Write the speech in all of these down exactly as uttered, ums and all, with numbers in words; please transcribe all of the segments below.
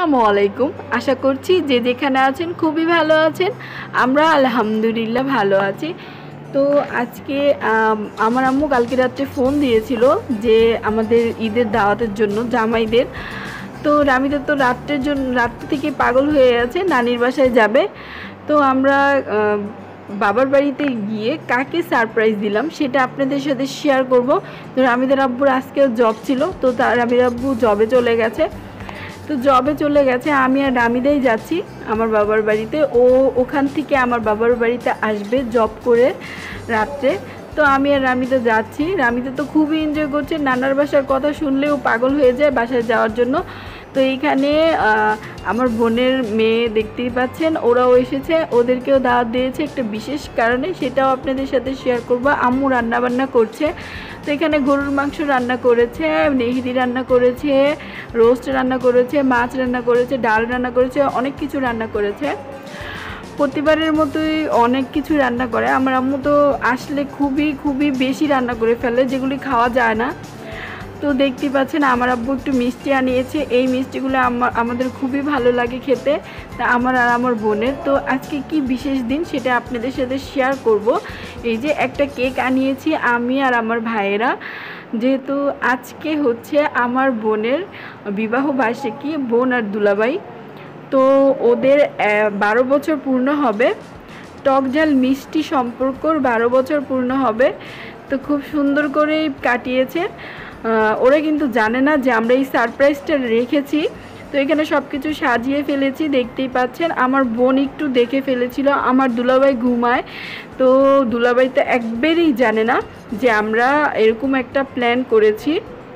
আসসালামু আলাইকুম। আশা করছি যে যেখানে আছেন খুবই ভালো আছেন। আমরা আলহামদুলিল্লাহ ভালো আছি। তো আজকে আমার আম্মু কালকে রাত্রে ফোন দিয়েছিল যে আমাদের ঈদের দাওয়াতের জন্য জামাইদের। তো রামিদা তো রাত্রের জন্য রাত্রি থেকে পাগল হয়ে আছে, নানির বাসায় যাবে। তো আমরা বাবার বাড়িতে গিয়ে কাকে সারপ্রাইজ দিলাম সেটা আপনাদের সাথে শেয়ার করব। তো রামিদার আব্বুর আজকেও জব ছিল, তো তার রামিদার আব্বু জবে চলে গেছে। তো জবে চলে গেছে, আমি আর রামিদাই যাচ্ছি আমার বাবার বাড়িতে। ও ওখান থেকে আমার বাবার বাড়িতে আসবে জব করে রাত্রে। তো আমি আর রামিদা যাচ্ছি। রামিদা তো খুবই এনজয় করছে, নানার বাসার কথা শুনলেও পাগল হয়ে যায় বাসায় যাওয়ার জন্য। তো এইখানে আমার বোনের মেয়ে দেখতেই পাচ্ছেন, ওরাও এসেছে, ওদেরকেও দাওয়াত দিয়েছে একটা বিশেষ কারণে, সেটাও আপনাদের সাথে শেয়ার করব। আম্মু রান্না বান্না করছে। তো এখানে গরুর মাংস রান্না করেছে, নেহিরি রান্না করেছে, রোস্ট রান্না করেছে, মাছ রান্না করেছে, ডাল রান্না করেছে, অনেক কিছু রান্না করেছে। প্রতিবারের মতোই অনেক কিছু রান্না করে। আমার আম্মু তো আসলে খুবই খুবই বেশি রান্না করে ফেলে, যেগুলি খাওয়া যায় না। তো দেখতেই পাচ্ছেন আমার আব্বু একটু মিষ্টি আনিয়েছে। এই মিষ্টিগুলো আমার আমাদের খুবই ভালো লাগে খেতে, তা আমার আর আমার বোনের। তো আজকে কি বিশেষ দিন সেটা আপনাদের সাথে শেয়ার করব। এই যে একটা কেক আনিয়েছি আমি আর আমার ভাইয়েরা, যেহেতু আজকে হচ্ছে আমার বোনের বিবাহ বার্ষিকী, বোন আর দুলাভাই। তো ওদের বারো বছর পূর্ণ হবে, টক ঝাল মিষ্টি সম্পর্কর বারো বছর পূর্ণ হবে। তো খুব সুন্দর করেই কাটিয়েছে। ওরা কিন্তু জানে না যে আমরা এই সারপ্রাইজটা রেখেছি। তো এখানে সব কিছু সাজিয়ে ফেলেছি, দেখতেই পাচ্ছেন। আমার বোন একটু দেখে ফেলেছিল, আমার দুলাভাই ঘুমায়। তো দুলাভাই তো একবারেই জানে না যে আমরা এরকম একটা প্ল্যান করেছি,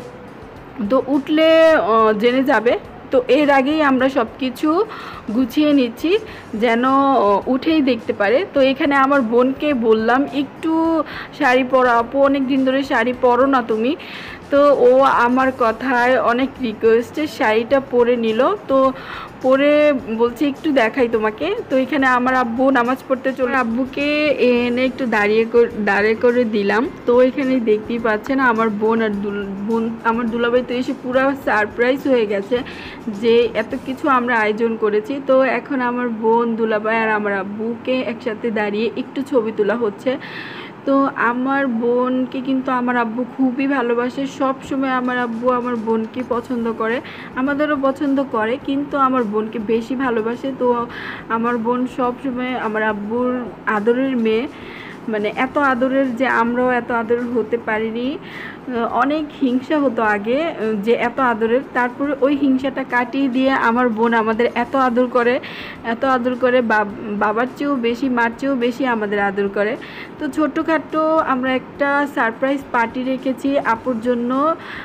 তো উঠলে জেনে যাবে। তো এর আগেই আমরা সব কিছু গুছিয়ে নিচ্ছি যেন উঠেই দেখতে পারে। তো এখানে আমার বোনকে বললাম একটু শাড়ি পরা, আপু অনেক দিন ধরে শাড়ি পরো না তুমি। তো ও আমার কথায় অনেক রিকোয়েস্টে শাড়িটা পরে নিল। তো পরে বলছি একটু দেখাই তোমাকে। তো এখানে আমার আব্বু নামাজ পড়তে চলে, আব্বুকে এনে একটু দাঁড়িয়ে দাঁড়িয়ে করে দিলাম। তো এখানে দেখতেই পাচ্ছেন আমার বোন আর বোন আমার দুলাভাই তো এসে পুরো সারপ্রাইজ হয়ে গেছে যে এত কিছু আমরা আয়োজন করেছি। তো এখন আমার বোন, দুলাভাই আর আমার আব্বুকে একসাথে দাঁড়িয়ে একটু ছবি তোলা হচ্ছে। তো আমার বোনকে কিন্তু আমার আব্বু খুবই ভালোবাসে, সব সময় আমার আব্বু আমার বোনকে পছন্দ করে, আমাদেরও পছন্দ করে, কিন্তু আমার বোনকে বেশি ভালোবাসে। তো আমার বোন সব সময় আমার আব্বুর আদরের মেয়ে, মানে এত আদরের যে আমরাও এত আদরের হতে পারিনি। অনেক হিংসা হতো আগে যে এত আদরের, তারপরে ওই হিংসাটা কাটিয়ে দিয়ে আমার বোন আমাদের এত আদর করে, এত আদর করে, বাবার চেয়েও বেশি, মার চেয়েও বেশি আমাদের আদর করে। তো ছোটোখাটো আমরা একটা সারপ্রাইজ পার্টি রেখেছি আপুর জন্য।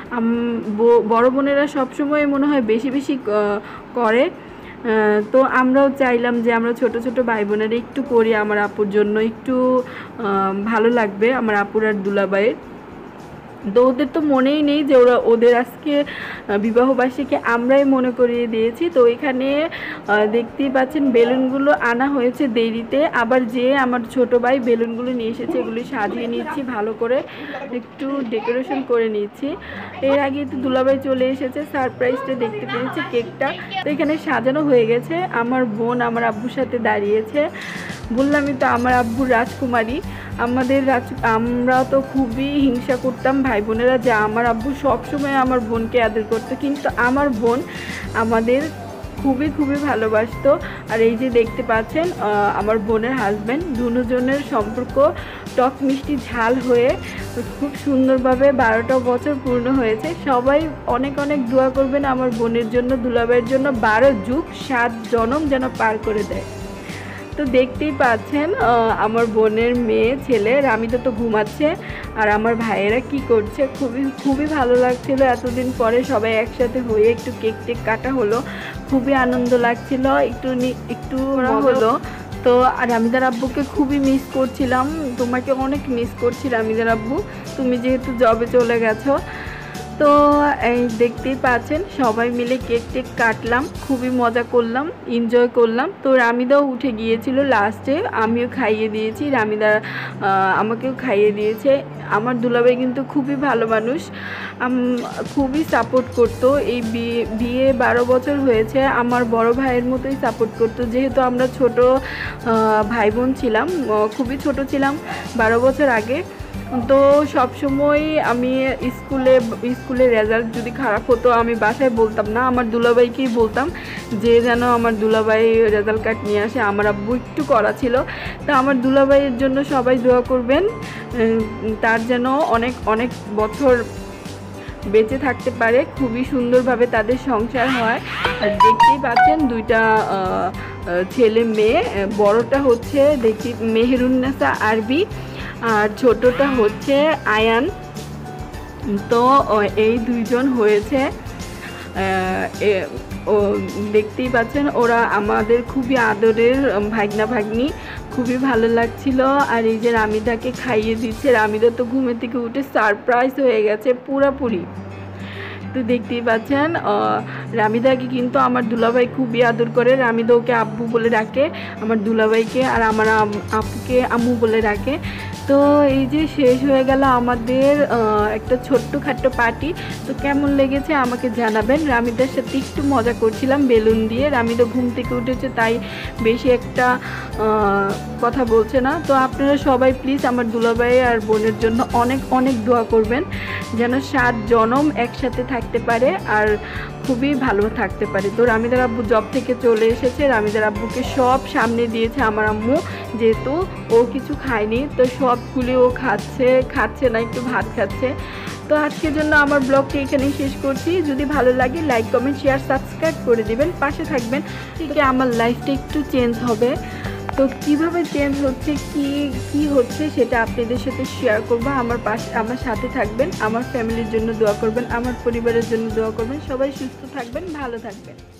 বড় বোনেরা সবসময় মনে হয় বেশি বেশি করে, তো আমরাও চাইলাম যে আমরা ছোট ছোট ভাই বোনেরা একটু করি আমার আপুর জন্য, একটু ভালো লাগবে আমার আপুর আর দুলাভাইয়ের। তো ওদের তো মনেই নেই যে ওরা ওদের আজকে বিবাহবার্ষিকী আমরাই মনে করিয়ে দিয়েছি। তো এখানে দেখতেই পাচ্ছেন বেলুনগুলো আনা হয়েছে দেরিতে, আবার যে আমার ছোট ভাই বেলুনগুলো নিয়ে এসেছে, এগুলি সাজিয়ে নিচ্ছি ভালো করে, একটু ডেকোরেশন করে নিচ্ছি। এর আগে তো দুলাভাই চলে এসেছে, সারপ্রাইজটা দেখতে পেয়েছে কেকটা। তো এখানে সাজানো হয়ে গেছে, আমার বোন আমার আব্বুর সাথে দাঁড়িয়েছে। বললামই তো আমার আব্বুর রাজকুমারী, আমাদের রাজ আমরা তো খুবই হিংসা করতাম ভাই বোনেরা যে আমার আব্বু সবসময় আমার বোনকে আদর করতো, কিন্তু আমার বোন আমাদের খুবই খুবই ভালোবাসতো। আর এই যে দেখতে পাচ্ছেন আমার বোনের হাজব্যান্ড, দুজনের সম্পর্ক টক মিষ্টি ঝাল হয়ে খুব সুন্দরভাবে বারোটা বছর পূর্ণ হয়েছে। সবাই অনেক অনেক দোয়া করবেন আমার বোনের জন্য, দুলাভাইয়ের জন্য, বারো যুগ সাত জনম যেন পার করে দেয়। তো দেখতেই পাচ্ছেন আমার বোনের মেয়ে ছেলে রামিদা তো ঘুমাচ্ছে, আর আমার ভাইয়েরা কি করছে। খুবই খুবই ভালো লাগছিল, এতদিন পরে সবাই একসাথে হয়ে একটু কেক টেক কাটা হলো, খুবই আনন্দ লাগছিল, একটু একটু হলো। তো রামিদার আব্বুকে খুবই মিস করছিলাম, তোমাকে অনেক মিস করছি রামিদার আব্বু, তুমি যেহেতু জবে চলে গেছো। তো এই দেখতেই পাচ্ছেন সবাই মিলে কেক টেক কাটলাম, খুবই মজা করলাম, এনজয় করলাম। তো রামিদাও উঠে গিয়েছিল লাস্টে, আমিও খাইয়ে দিয়েছি, রামিদা আমাকেও খাইয়ে দিয়েছে। আমার দুলাভাই কিন্তু খুবই ভালো মানুষ, খুবই সাপোর্ট করতো। এই বিয়ে বিয়ে বারো বছর হয়েছে, আমার বড় ভাইয়ের মতোই সাপোর্ট করতো। যেহেতু আমরা ছোট ভাই বোন ছিলাম, খুবই ছোট ছিলাম বারো বছর আগে, তো সবসময় আমি স্কুলে স্কুলের রেজাল্ট যদি খারাপ হতো আমি বাসায় বলতাম না, আমার দুলাভাইকেই বলতাম যে যেন আমার দুলাভাই রেজাল্ট কার্ড নিয়ে আসে। আমার আব্বু একটু করা ছিল, তো আমার দুলাভাইয়ের জন্য সবাই দোয়া করবেন, তার যেন অনেক অনেক বছর বেঁচে থাকতে পারে, খুবই সুন্দরভাবে তাদের সংসার হয়। আর দেখতেই পাচ্ছেন দুইটা ছেলে মেয়ে, বড়টা হচ্ছে দেখি মেহেরুন্নেসা আরবি আর ছোটটা হচ্ছে আয়ান। তো এই দুইজন হয়েছে, ও দেখতেই পাচ্ছেন ওরা আমাদের খুবই আদরের ভাগনা ভাগ্নি, খুবই ভালো লাগছিল। আর এই যে রামিদাকে খাইয়ে দিচ্ছে, রামিদা তো ঘুমের থেকে উঠে সারপ্রাইজ হয়ে গেছে পুরাপুরি। তো দেখতেই পাচ্ছেন রামিদাকে কিন্তু আমার দুলাভাই খুবই আদর করে, রামিদা ওকে আব্বু বলে ডাকে, আমার দুলাভাইকে আর আমার আপুকে আম্মু বলে ডাকে। তো এই যে শেষ হয়ে গেল আমাদের একটা ছোট্টখাট্টো পার্টি। তো কেমন লেগেছে আমাকে জানাবেন। রামিদার সাথে একটু মজা করছিলাম বেলুন দিয়ে, রামিদা ঘুম থেকে উঠেছে তাই বেশি একটা কথা বলছে না। তো আপনারা সবাই প্লিজ আমার দুলাভাই আর বোনের জন্য অনেক অনেক দোয়া করবেন, যেন সাত জনম একসাথে থাকতে পারে আর খুবই ভালো থাকতে পারে। তো রামিদার আব্বু জব থেকে চলে এসেছে, রামিদার আব্বুকে সব সামনে দিয়েছে আমার আম্মু, যেহেতু ও কিছু খায়নি, তো সবগুলি ও খাচ্ছে খাচ্ছে না একটু ভাত খাচ্ছে। তো আজকের জন্য আমার ব্লগটি এখানেই শেষ করছি। যদি ভালো লাগে লাইক কমেন্ট শেয়ার সাবস্ক্রাইব করে দিবেন, পাশে থাকবেন। ঠিক আমার লাইফটা একটু চেঞ্জ হবে, তো কিভাবে চেঞ্জ হচ্ছে কি কি হচ্ছে সেটা আপনাদের সাথে শেয়ার করবো। আমার পাশে আমার সাথে থাকবেন, আমার ফ্যামিলির জন্য দোয়া করবেন, আমার পরিবারের জন্য দোয়া করবেন। সবাই সুস্থ থাকবেন, ভালো থাকবেন।